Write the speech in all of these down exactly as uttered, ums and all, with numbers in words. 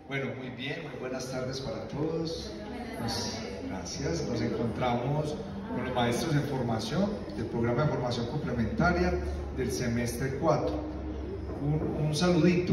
Bueno, muy bien, muy buenas tardes para todos. Pues, gracias. Nos encontramos con los maestros en formación del programa de formación complementaria del semestre cuatro. Un, un saludito.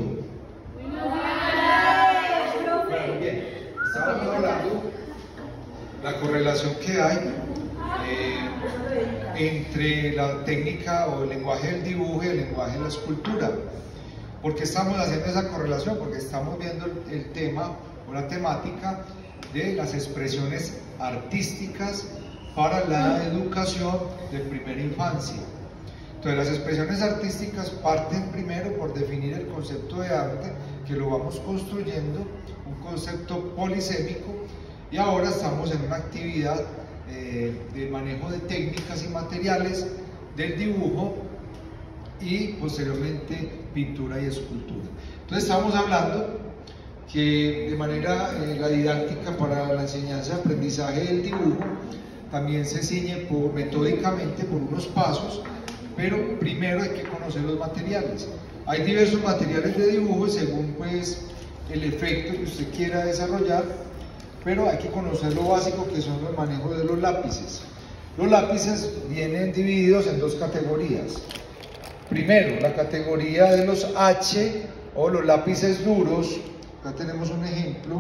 Bueno, muy bien. Estábamos hablando de la correlación que hay eh, entre la técnica o el lenguaje del dibujo y el lenguaje de la escultura. ¿Por qué estamos haciendo esa correlación? Porque estamos viendo el, el tema o la temática de las expresiones artísticas para la educación de primera infancia. Entonces, las expresiones artísticas parten primero por definir el concepto de arte, que lo vamos construyendo, un concepto polisémico, y ahora estamos en una actividad eh, de manejo de técnicas y materiales del dibujo y posteriormente pintura y escultura. Entonces estamos hablando que de manera eh, la didáctica para la enseñanza y aprendizaje del dibujo también se ciñe por, metódicamente por unos pasos, pero primero hay que conocer los materiales. Hay diversos materiales de dibujo según pues el efecto que usted quiera desarrollar, pero hay que conocer lo básico, que son los manejos de los lápices. Los lápices vienen divididos en dos categorías. Primero, la categoría de los H o los lápices duros. Acá tenemos un ejemplo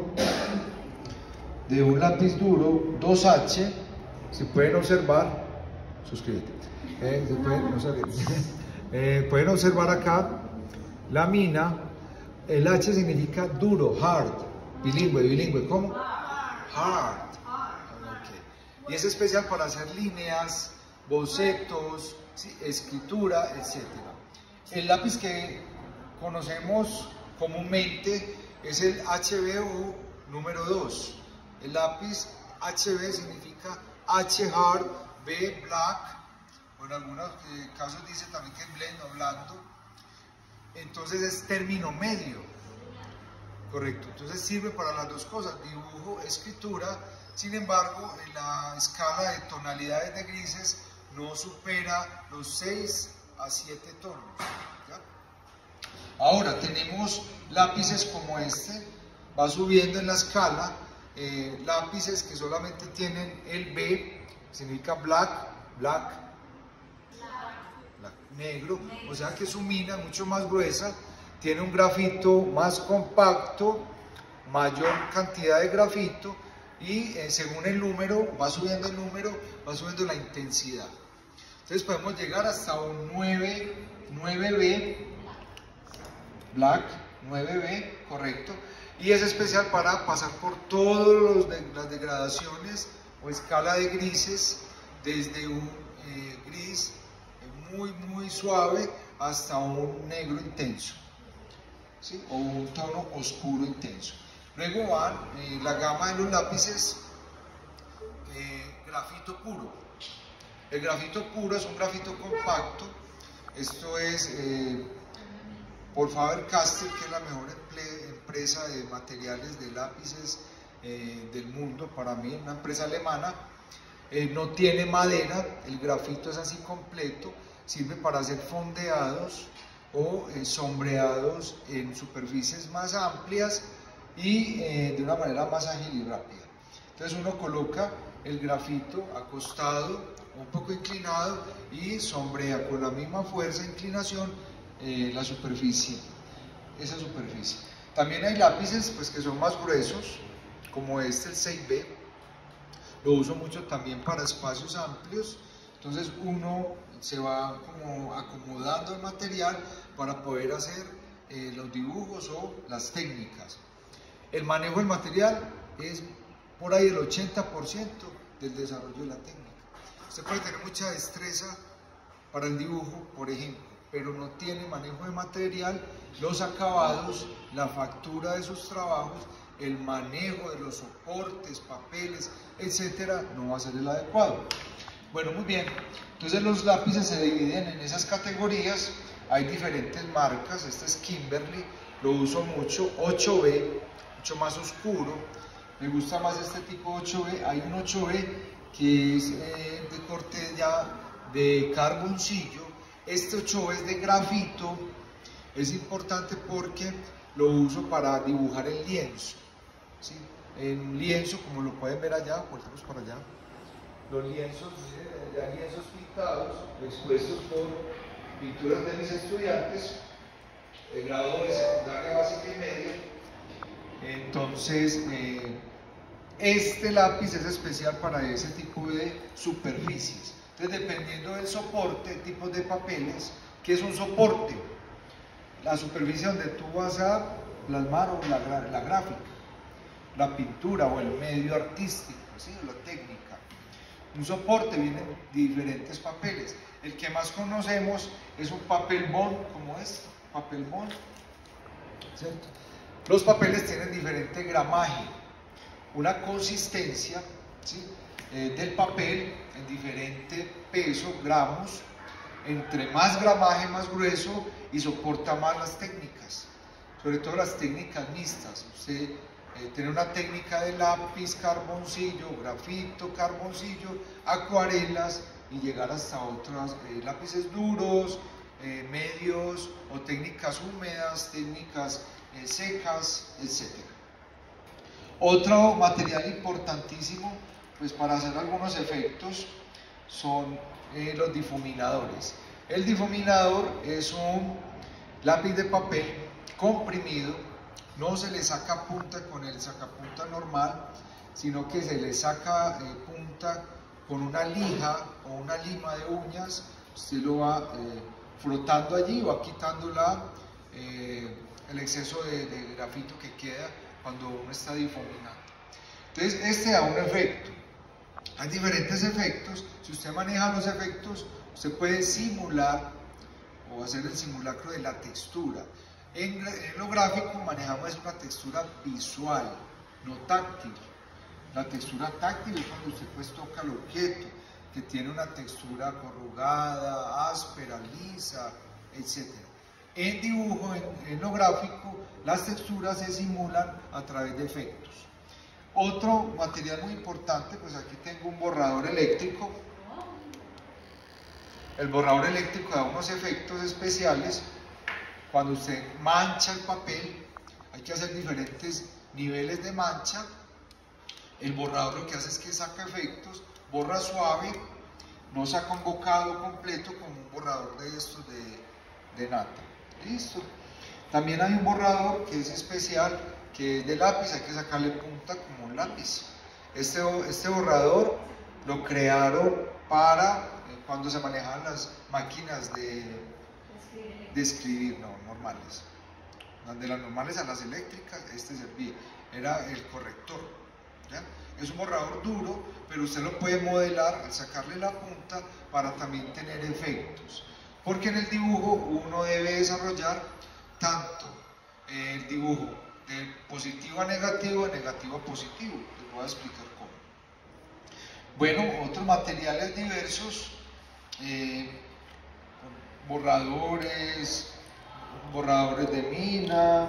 de un lápiz duro, dos H. Se pueden observar, suscríbete, eh, se pueden, no eh, pueden observar acá la mina. El H significa duro, hard, bilingüe, bilingüe, ¿cómo? Hard. Okay. Y es especial para hacer líneas, bocetos, ¿sí? Escritura, etcétera. El lápiz que conocemos comúnmente es el H B O número dos. El lápiz H B significa H hard, B black, o en algunos eh, casos dice también que es blend o blando. Entonces es término medio, correcto. Entonces sirve para las dos cosas, dibujo, escritura. Sin embargo, en la escala de tonalidades de grises no supera los seis a siete tonos. ¿Ya? Ahora tenemos lápices como este, va subiendo en la escala, eh, lápices que solamente tienen el B, significa black, black, black, negro, o sea que su mina es mucho más gruesa, tiene un grafito más compacto, mayor cantidad de grafito, y eh, según el número, va subiendo el número, va subiendo la intensidad. Entonces podemos llegar hasta un nueve B, black, nueve B, correcto, y es especial para pasar por todas las degradaciones o escala de grises, desde un eh, gris muy muy suave hasta un negro intenso, ¿sí? O un tono oscuro intenso. Luego van eh, la gama de los lápices eh, grafito puro. El grafito puro es un grafito compacto. Esto es eh, por Faber-Castell, que es la mejor empresa de materiales de lápices eh, del mundo, para mí, una empresa alemana. Eh, no tiene madera, el grafito es así completo, sirve para hacer fondeados o eh, sombreados en superficies más amplias y eh, de una manera más ágil y rápida. Entonces uno coloca el grafito acostado, un poco inclinado, y sombrea con la misma fuerza e inclinación eh, la superficie, esa superficie. También hay lápices pues, que son más gruesos, como este, el seis B. Lo uso mucho también para espacios amplios. Entonces uno se va como acomodando el material para poder hacer eh, los dibujos o las técnicas. El manejo del material es por ahí el ochenta por ciento del desarrollo de la técnica. Usted puede tener mucha destreza para el dibujo, por ejemplo, pero no tiene manejo de material, los acabados, la factura de sus trabajos, el manejo de los soportes, papeles, etcétera, no va a ser el adecuado. Bueno, muy bien. Entonces los lápices se dividen en esas categorías. Hay diferentes marcas. Este es Kimberly, lo uso mucho. ocho B, mucho más oscuro. Me gusta más este tipo ocho B. Hay un ocho B que es eh, de corte ya de carboncillo. Este ocho B es de grafito. Es importante porque lo uso para dibujar en lienzo, ¿sí? En lienzo, como lo pueden ver allá, volvemos para allá. Los lienzos, ya lienzos pintados, expuestos por pinturas de mis estudiantes, de grado de secundaria básica y media. Entonces, eh, este lápiz es especial para ese tipo de superficies. Entonces, dependiendo del soporte, tipos de papeles, ¿qué es un soporte? La superficie donde tú vas a plasmar o la, la gráfica, la pintura o el medio artístico, ¿sí? La técnica. Un soporte viene en diferentes papeles. El que más conocemos es un papel bond, como este, papel bond, ¿cierto? Los papeles tienen diferente gramaje, una consistencia, ¿sí? eh, del papel en diferente peso, gramos. Entre más gramaje, más grueso y soporta más las técnicas, sobre todo las técnicas mixtas. Usted eh, tiene una técnica de lápiz, carboncillo, grafito, carboncillo, acuarelas y llegar hasta otros eh, lápices duros, eh, medios o técnicas húmedas, técnicas eh, secas, etcétera. Otro material importantísimo, pues para hacer algunos efectos, son eh, los difuminadores. El difuminador es un lápiz de papel comprimido, no se le saca punta con el sacapunta normal, sino que se le saca eh, punta con una lija o una lima de uñas. Usted lo va eh, frotando allí, va quitando la, eh, el exceso de, de grafito que queda cuando uno está difuminando. Entonces este da un efecto. Hay diferentes efectos. Si usted maneja los efectos, usted puede simular o hacer el simulacro de la textura. En, en lo gráfico manejamos una textura visual, no táctil. La textura táctil es cuando usted pues toca el objeto, que tiene una textura corrugada, áspera, lisa, etcétera. En dibujo, en, en lo gráfico, las texturas se simulan a través de efectos. Otro material muy importante, pues aquí tengo un borrador eléctrico. El borrador eléctrico da unos efectos especiales. Cuando usted mancha el papel, hay que hacer diferentes niveles de mancha. El borrador lo que hace es que saca efectos, borra suave, no saca un bocado completo como un borrador de estos de, de nata. Listo. También hay un borrador que es especial, que es de lápiz, hay que sacarle punta como un lápiz. Este, este borrador lo crearon para eh, cuando se manejaban las máquinas de, de escribir, no, normales. De las normales a las eléctricas, este servía, era el corrector. ¿Ya? Es un borrador duro, pero usted lo puede modelar al sacarle la punta para también tener efectos. Porque en el dibujo uno debe desarrollar tanto el dibujo de positivo a negativo, de negativo a positivo. Les voy a explicar cómo. Bueno, otros materiales diversos, eh, borradores, borradores de mina,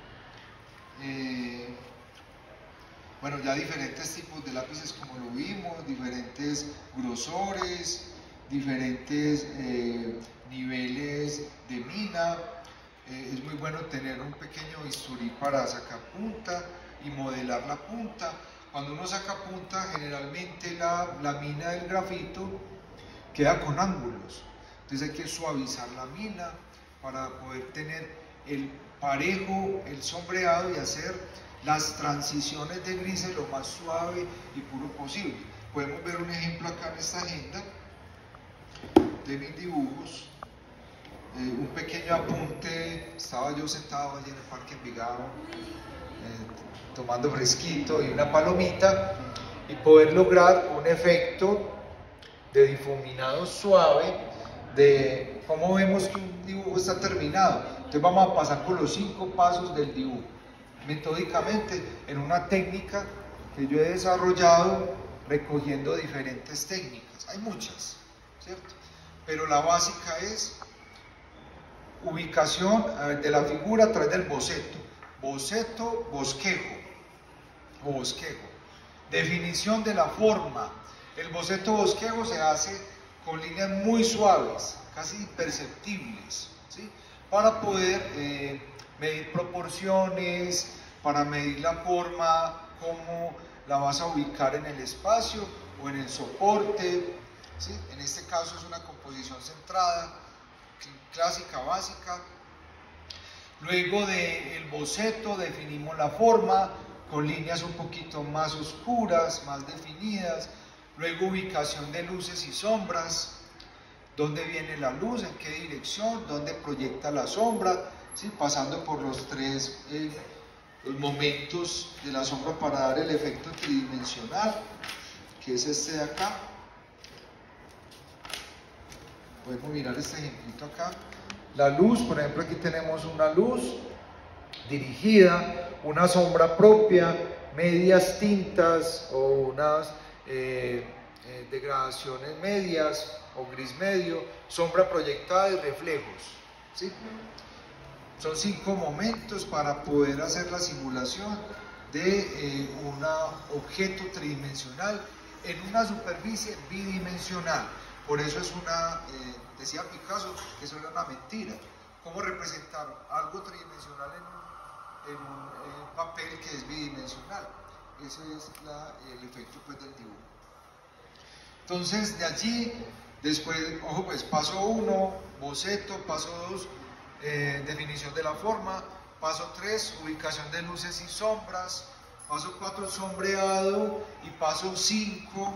eh, bueno, ya diferentes tipos de lápices como lo vimos, diferentes grosores, diferentes eh, niveles de mina. Eh, es muy bueno tener un pequeño bisturí para sacar punta y modelar la punta. Cuando uno saca punta, generalmente la, la mina del grafito queda con ángulos. Entonces hay que suavizar la mina para poder tener el parejo, el sombreado y hacer las transiciones de grises lo más suave y puro posible. Podemos ver un ejemplo acá en esta agenda de mis dibujos. Eh, un pequeño apunte, estaba yo sentado allí en el Parque Envigado eh, tomando fresquito y una palomita, y poder lograr un efecto de difuminado suave de cómo vemos que un dibujo está terminado. Entonces vamos a pasar por los cinco pasos del dibujo, metódicamente, en una técnica que yo he desarrollado recogiendo diferentes técnicas. Hay muchas, ¿cierto? Pero la básica es ubicación de la figura a través del boceto. Boceto, bosquejo o bosquejo. Definición de la forma. El boceto bosquejo se hace con líneas muy suaves, casi imperceptibles, ¿sí? para poder eh, medir proporciones, para medir la forma, cómo la vas a ubicar en el espacio o en el soporte, ¿sí? En este caso es una composición centrada, clásica, básica. Luego del boceto definimos la forma con líneas un poquito más oscuras, más definidas. Luego ubicación de luces y sombras, dónde viene la luz, en qué dirección, dónde proyecta la sombra, ¿sí? Pasando por los tres eh, los momentos de la sombra para dar el efecto tridimensional, que es este de acá. Podemos mirar este ejemplito acá. La luz, por ejemplo, aquí tenemos una luz dirigida, una sombra propia, medias tintas o unas eh, eh, degradaciones medias o gris medio, sombra proyectada y reflejos, ¿sí? Son cinco momentos para poder hacer la simulación de eh, un objeto tridimensional en una superficie bidimensional. Por eso es una, eh, decía Picasso, que eso era una mentira. ¿Cómo representar algo tridimensional en un, en un eh, papel que es bidimensional? Ese es la, el efecto pues, del dibujo. Entonces, de allí, después, ojo, pues paso uno, boceto, paso dos, eh, definición de la forma, paso tres, ubicación de luces y sombras, paso cuatro, sombreado, y paso cinco,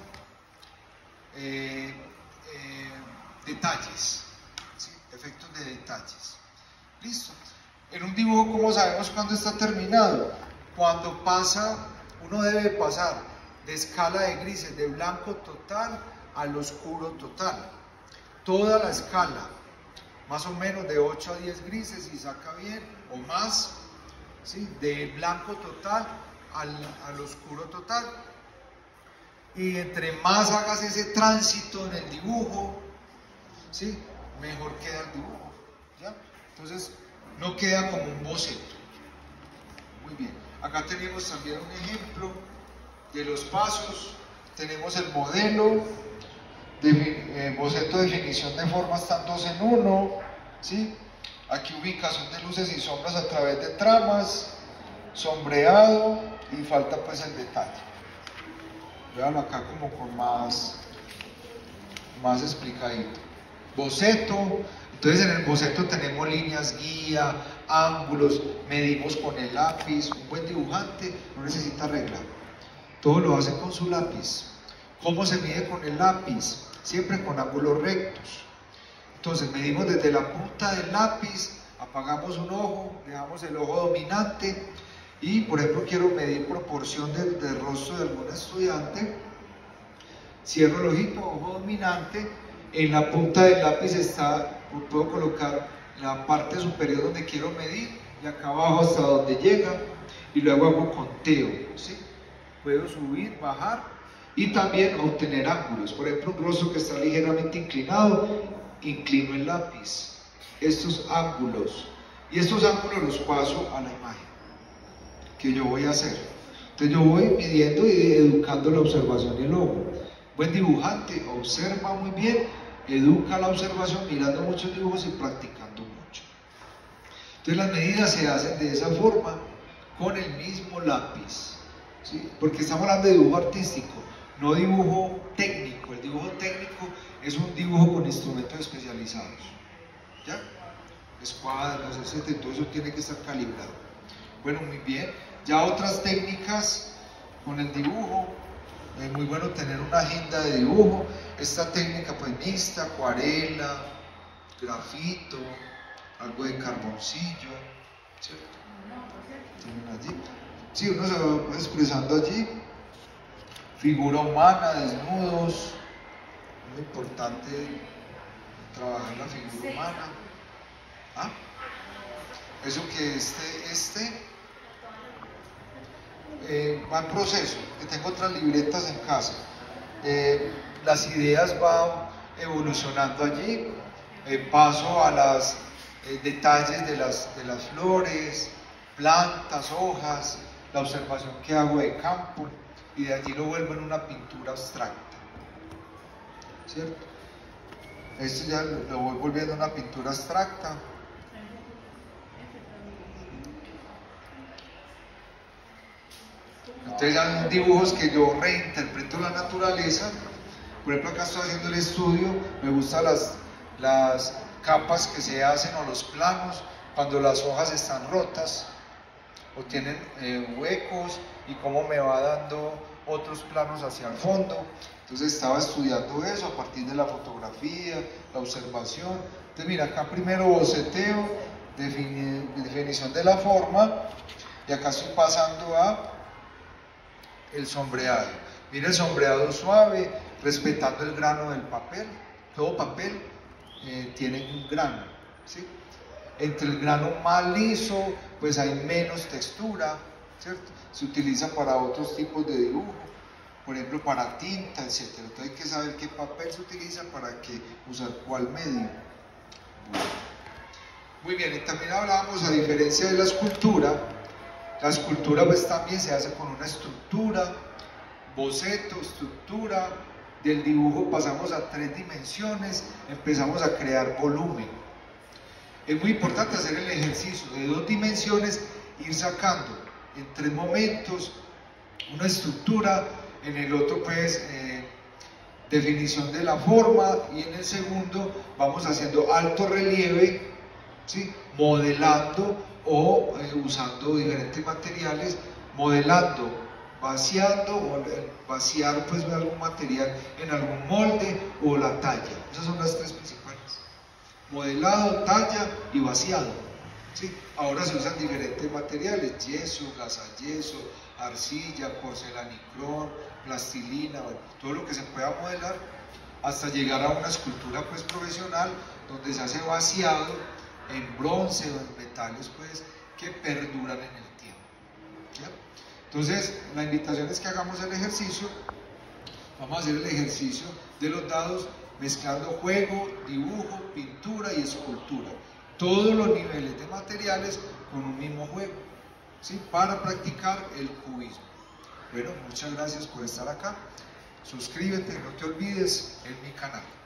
eh, eh, detalles, ¿sí? Efectos de detalles. Listo. En un dibujo, ¿cómo sabemos cuándo está terminado? Cuando pasa, uno debe pasar de escala de grises de blanco total al oscuro total. Toda la escala, más o menos de ocho a diez grises, si saca bien, o más, ¿sí? De blanco total al, al oscuro total. Y entre más hagas ese tránsito en el dibujo, ¿sí? Mejor queda el dibujo, ¿ya? Entonces, no queda como un boceto. Muy bien. Acá tenemos también un ejemplo de los pasos. Tenemos el modelo, de, eh, boceto de definición de formas, están dos en uno, ¿sí? Aquí ubicación de luces y sombras a través de tramas, sombreado y falta pues el detalle. Véanlo acá como con más, más explicadito. Boceto, entonces en el boceto tenemos líneas guía, ángulos, medimos con el lápiz. Un buen dibujante no necesita regla, todo lo hace con su lápiz. ¿Cómo se mide con el lápiz? Siempre con ángulos rectos. Entonces medimos desde la punta del lápiz, apagamos un ojo, dejamos el ojo dominante y, por ejemplo, quiero medir proporción del, del rostro de algún estudiante. Cierro el ojito, ojo dominante, en la punta del lápiz está, puedo colocar la parte superior donde quiero medir y acá abajo hasta donde llega, y luego hago conteo, ¿sí? Puedo subir, bajar y también obtener ángulos. Por ejemplo, un rostro que está ligeramente inclinado, inclino el lápiz, estos ángulos, y estos ángulos los paso a la imagen que yo voy a hacer. Entonces yo voy midiendo y educando la observación y el ojo. Buen dibujante observa muy bien, educa la observación mirando muchos dibujos y practicando mucho. Entonces las medidas se hacen de esa forma con el mismo lápiz, ¿sí? Porque estamos hablando de dibujo artístico, no dibujo técnico. El dibujo técnico es un dibujo con instrumentos especializados, ¿ya? Escuadras, etcétera, todo eso tiene que estar calibrado. Bueno, muy bien. Ya otras técnicas con el dibujo, es muy bueno tener una agenda de dibujo. Esta técnica pues mixta, acuarela, grafito, algo de carboncillo, ¿cierto? Tienen allí. Sí, uno se va expresando allí. Figura humana, desnudos. Muy importante trabajar la figura humana. ¿Ah? Eso que este, este eh, va en proceso, que tengo otras libretas en casa. Eh, las ideas van evolucionando allí, eh, paso a los eh, detalles de las, de las flores, plantas, hojas, la observación que hago de campo, y de allí lo vuelvo en una pintura abstracta, ¿cierto? Esto ya lo voy volviendo una pintura abstracta. Entonces hay dibujos que yo reinterpreto la naturaleza. Por ejemplo, acá estoy haciendo el estudio, me gustan las, las capas que se hacen o los planos cuando las hojas están rotas o tienen eh, huecos, y cómo me va dando otros planos hacia el fondo. Entonces estaba estudiando eso a partir de la fotografía, la observación. Entonces mira, acá primero boceteo, defini definición de la forma, y acá estoy pasando a el sombreado. Mira el sombreado suave, respetando el grano del papel. Todo papel eh, tiene un grano, ¿sí? Entre el grano más liso, pues hay menos textura, ¿cierto? Se utiliza para otros tipos de dibujo, por ejemplo para tinta, etcétera. Entonces hay que saber qué papel se utiliza para qué, usar cuál medio. Muy bien, y también hablábamos, a diferencia de la escultura, la escultura pues también se hace con una estructura, boceto, estructura. Del dibujo pasamos a tres dimensiones, empezamos a crear volumen. Es muy importante hacer el ejercicio de dos dimensiones, ir sacando en tres momentos una estructura, en el otro pues eh, definición de la forma, y en el segundo vamos haciendo alto relieve, ¿sí? Modelando o eh, usando diferentes materiales, modelando, vaciando, o vaciar pues algún material en algún molde, o la talla. Esas son las tres principales: modelado, talla y vaciado, ¿sí? Ahora se usan diferentes materiales: yeso, gasayeso, arcilla, porcelanicrón, plastilina, bueno, todo lo que se pueda modelar, hasta llegar a una escultura pues profesional, donde se hace vaciado en bronce o en metales pues que perduran en el tiempo, ¿ya? Entonces la invitación es que hagamos el ejercicio. Vamos a hacer el ejercicio de los dados mezclando juego, dibujo, pintura y escultura, todos los niveles de materiales con un mismo juego, ¿sí? Para practicar el cubismo. Bueno, muchas gracias por estar acá. Suscríbete, no te olvides, en mi canal.